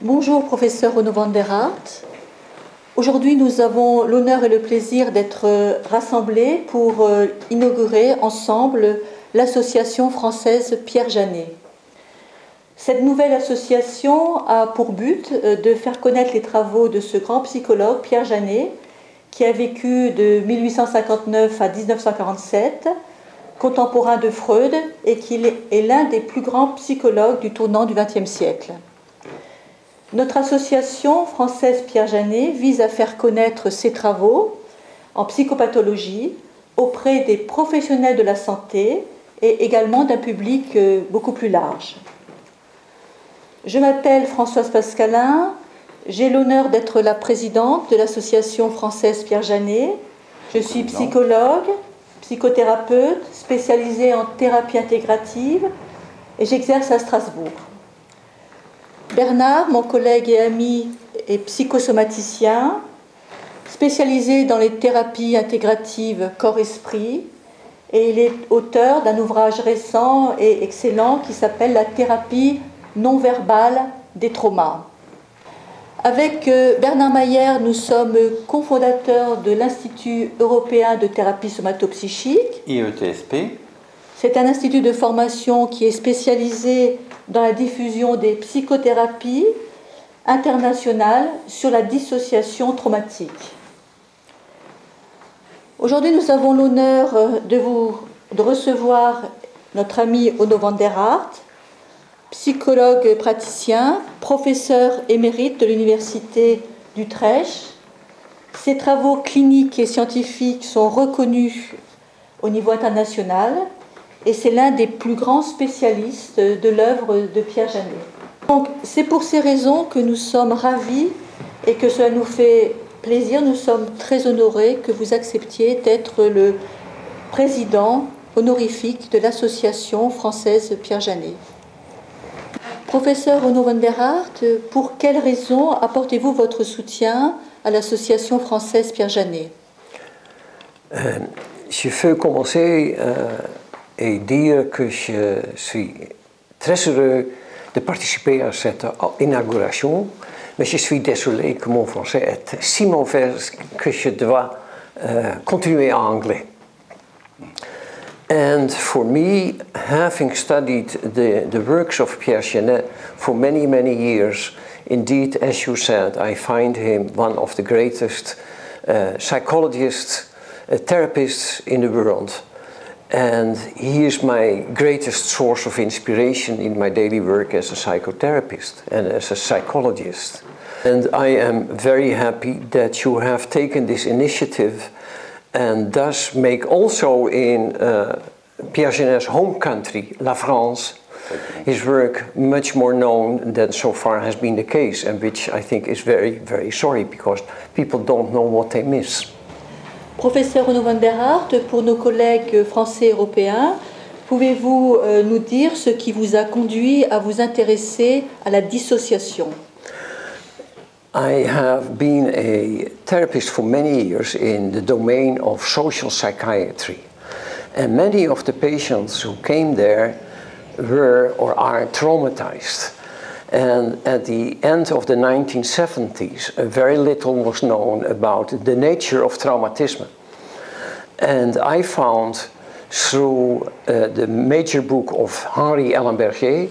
Bonjour professeur Onno van der Aert. Aujourd'hui nous avons l'honneur et le plaisir d'être rassemblés pour inaugurer ensemble l'association française Pierre Janet. Cette nouvelle association a pour but de faire connaître les travaux de ce grand psychologue Pierre Janet qui a vécu de 1859 à 1947, contemporain de Freud et qui est l'un des plus grands psychologues du tournant du XXe siècle. Notre association française Pierre Janet vise à faire connaître ses travaux en psychopathologie auprès des professionnels de la santé et également d'un public beaucoup plus large. Je m'appelle Françoise Pascalin, j'ai l'honneur d'être la présidente de l'association française Pierre Janet. Je suis psychologue, psychothérapeute, spécialisée en thérapie intégrative et j'exerce à Strasbourg. Bernard, mon collègue et ami, est psychosomaticien, spécialisé dans les thérapies intégratives corps-esprit, et il est auteur d'un ouvrage récent et excellent qui s'appelle « La thérapie non-verbale des traumas ». Avec Bernard Mayer, nous sommes cofondateurs de l'Institut européen de thérapie somatopsychique. IETSP. C'est un institut de formation qui est spécialisé dans la diffusion des psychothérapies internationales sur la dissociation traumatique. Aujourd'hui, nous avons l'honneur de recevoir notre ami Onno van der Aert, psychologue praticien, professeur émérite de l'Université d'Utrecht. Ses travaux cliniques et scientifiques sont reconnus au niveau international et c'est l'un des plus grands spécialistes de l'œuvre de Pierre Janet. Donc, c'est pour ces raisons que nous sommes ravis et que cela nous fait plaisir. Nous sommes très honorés que vous acceptiez d'être le président honorifique de l'association française Pierre Janet. Professeur Onno van der Aert, pour quelles raisons apportez-vous votre soutien à l'association française Pierre Janet? Je veux commencer et dire que je suis très heureux de participer à cette inauguration, mais je suis désolé que mon français est si mauvais que je dois continuer en anglais. And for me, having studied the works of Pierre Janet for many, many years, indeed, as you said, I find him one of the greatest psychologists, therapists in the world. And he is my greatest source of inspiration in my daily work as a psychotherapist and as a psychologist. And I am very happy that you have taken this initiative and thus make also in Pierre Janet's home country, La France, his work much more known than so far has been the case, and which I think is very, very sorry because people don't know what they miss. Professeur Onno van der Aert, pour nos collègues français et européens, pouvez-vous nous dire ce qui vous a conduit à vous intéresser à la dissociation? I have been a therapist for many years in the domain of social psychiatry. And many of the patients who came there were or are traumatized. And at the end of the 1970s, very little was known about the nature of traumatism. And I found through the major book of Henri Ellenberger,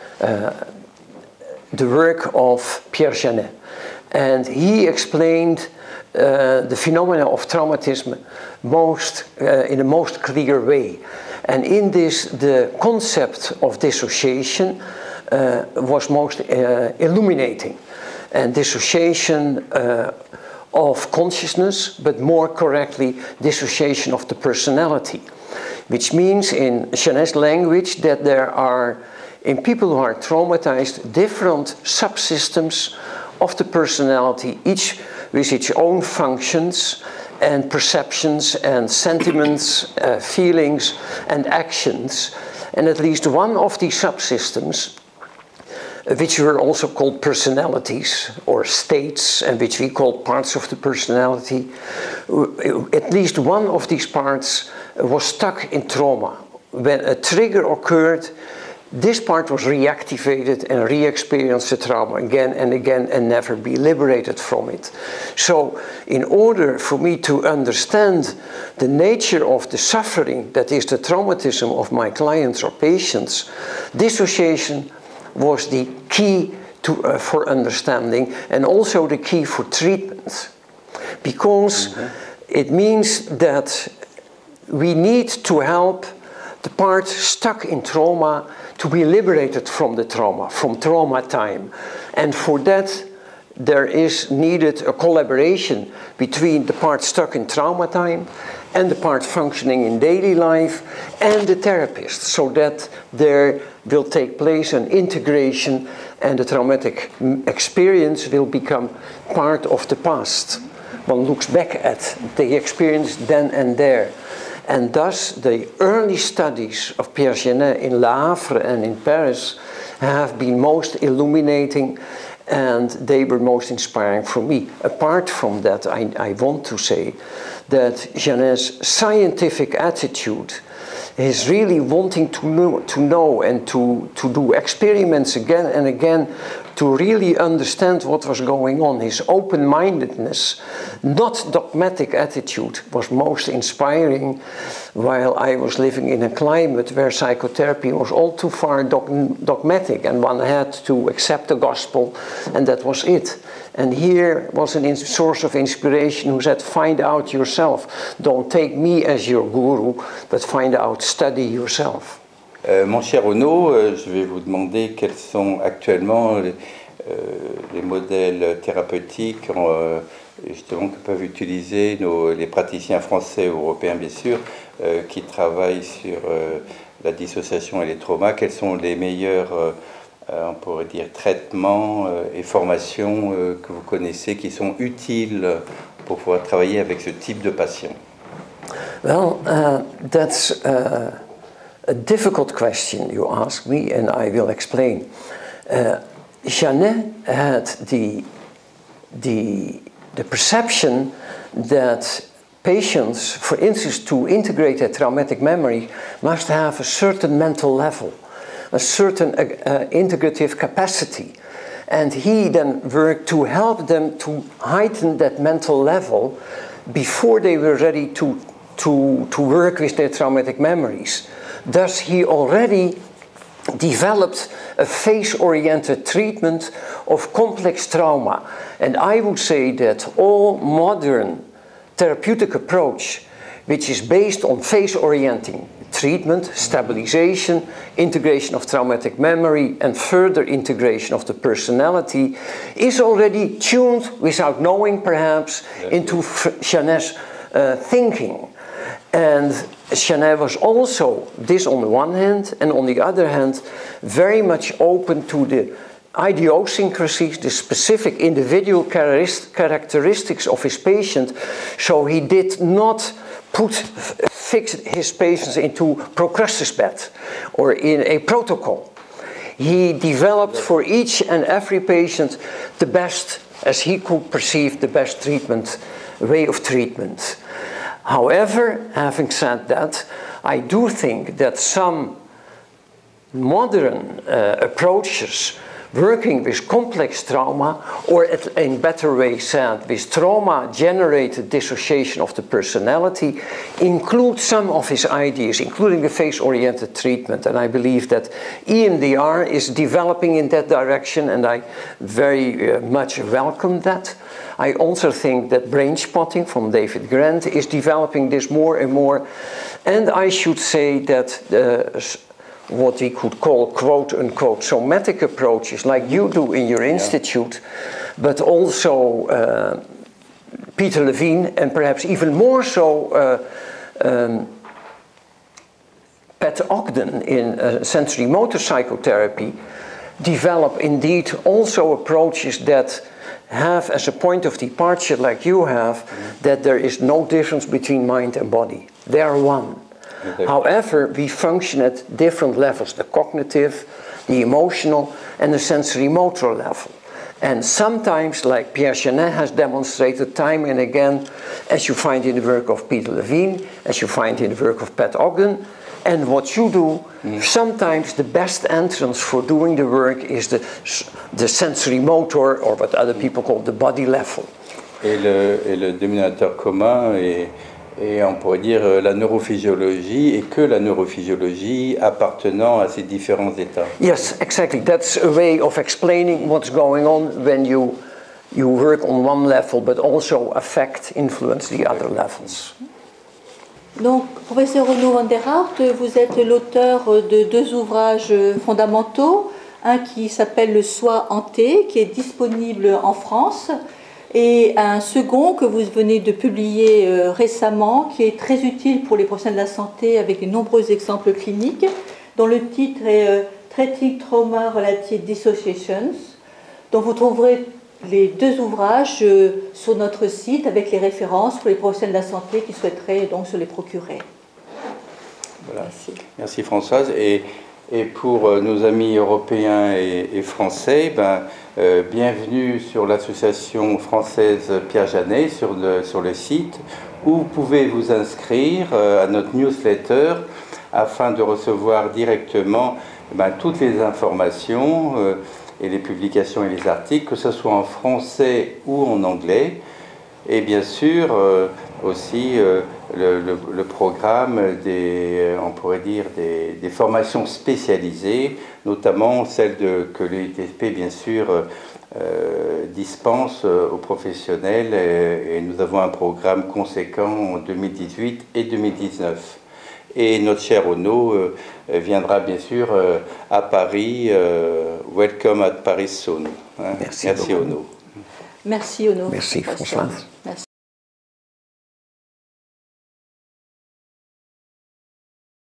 the work of Pierre Janet. And he explained the phenomena of traumatism in the most clear way. And in this, the concept of dissociation was most illuminating. And dissociation of consciousness, but more correctly, dissociation of the personality. Which means in Janet's language that there are, in people who are traumatized, different subsystems of the personality, each with its own functions and perceptions and sentiments, feelings and actions. And at least one of these subsystems, which were also called personalities or states, and which we call parts of the personality, at least one of these parts was stuck in trauma. When a trigger occurred, this part was reactivated and re-experienced the trauma again and again and never be liberated from it. So in order for me to understand the nature of the suffering that is the traumatism of my clients or patients, dissociation was the key for understanding and also the key for treatment. Because it means that we need to help the part stuck in trauma to be liberated from the trauma, from trauma time. And for that, there is needed a collaboration between the part stuck in trauma time and the part functioning in daily life and the therapist, so that there will take place an integration and the traumatic experience will become part of the past. One looks back at the experience then and there. And thus the early studies of Pierre Janet in Le Havre and in Paris have been most illuminating, and they were most inspiring for me. Apart from that, I want to say that Janet's scientific attitude is really wanting to know and to do experiments again and again to really understand what was going on. His open-mindedness, not dogmatic attitude, was most inspiring, while I was living in a climate where psychotherapy was all too far dogmatic and one had to accept the gospel and that was it. And here was a source of inspiration who said, find out yourself. Don't take me as your guru, but find out, study yourself. Mon cher Onno, je vais vous demander quels sont actuellement les modèles thérapeutiques justement que peuvent utiliser les praticiens français ou européens bien sûr qui travaillent sur la dissociation et les traumas. Quels sont les meilleurs on pourrait dire traitements et formations que vous connaissez qui sont utiles pour pouvoir travailler avec ce type de patient? Well, that's a difficult question you ask me, and I will explain. Janet had the perception that patients, for instance, to integrate a traumatic memory, must have a certain mental level, a certain integrative capacity. And he then worked to help them to heighten that mental level before they were ready to work with their traumatic memories. Thus, he already developed a phase-oriented treatment of complex trauma. And I would say that all modern therapeutic approach, which is based on phase-orienting treatment, stabilization, integration of traumatic memory, and further integration of the personality, is already tuned, without knowing perhaps, into Janet's thinking. And Janet was also, this on the one hand, and on the other hand, very much open to the idiosyncrasies, the specific individual characteristics of his patient. So he did not fix his patients into Procrustes bed or in a protocol. He developed for each and every patient the best, as he could perceive, the best treatment, way of treatment. However, having said that, I do think that some modern approaches working with complex trauma, or in better way said, with trauma-generated dissociation of the personality, include some of his ideas, including the phase-oriented treatment. And I believe that EMDR is developing in that direction, and I very much welcome that. I also think that brain spotting from David Grant is developing this more and more. And I should say that what we could call quote-unquote somatic approaches, like you do in your institute, but also Peter Levine, and perhaps even more so Pat Ogden in sensory motor psychotherapy, develop indeed also approaches that have as a point of departure, like you have, that there is no difference between mind and body. They are one. Okay. However, we function at different levels, the cognitive, the emotional, and the sensory motor level. And sometimes, like Pierre Janet has demonstrated time and again, as you find in the work of Peter Levine, as you find in the work of Pat Ogden, And what you do, sometimes the best entrance for doing the work is the sensory motor, or what other people call the body level. Et le dénominateur commun est, on pourrait dire, la neurophysiologie, et que la neurophysiologie appartenant à ces différents états. Yes, exactly. That's a way of explaining what's going on when you work on one level, but also influence the other levels. Donc, professeur Renaud van der Hart, vous êtes l'auteur de 2 ouvrages fondamentaux, un qui s'appelle Le Soi hanté, qui est disponible en France, et un second que vous venez de publier récemment, qui est très utile pour les professionnels de la santé avec de nombreux exemples cliniques, dont le titre est Treating Trauma Related Dissociations, dont vous trouverez les 2 ouvrages sur notre site avec les références pour les professionnels de la santé qui souhaiteraient donc se les procurer. Voilà. Merci Françoise. Et pour nos amis européens et français, bienvenue sur l'association française Pierre Janet sur le site, où vous pouvez vous inscrire à notre newsletter afin de recevoir directement toutes les informations et les publications et les articles, que ce soit en français ou en anglais, et bien sûr aussi le programme on pourrait dire des formations spécialisées, notamment celles que l'UITSP bien sûr dispense aux professionnels, et nous avons un programme conséquent en 2018 et 2019. Et notre cher Ono viendra bien sûr à Paris. Welcome at Paris soon. Merci Ono. Merci Ono. Merci François. Merci.